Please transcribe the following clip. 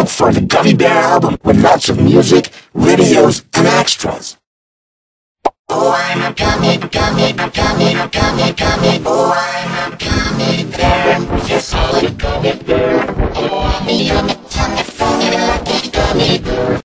look for the Gummy Bear album with lots of music, videos, and extras. Oh, I'm a gummy, gummy, a gummy, a gummy, gummy. Oh, I'm a gummy bear. Yes, I'm a gummy.